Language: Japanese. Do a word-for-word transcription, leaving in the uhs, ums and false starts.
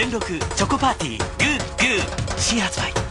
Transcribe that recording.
全録チョコパーティーグーグー新発売。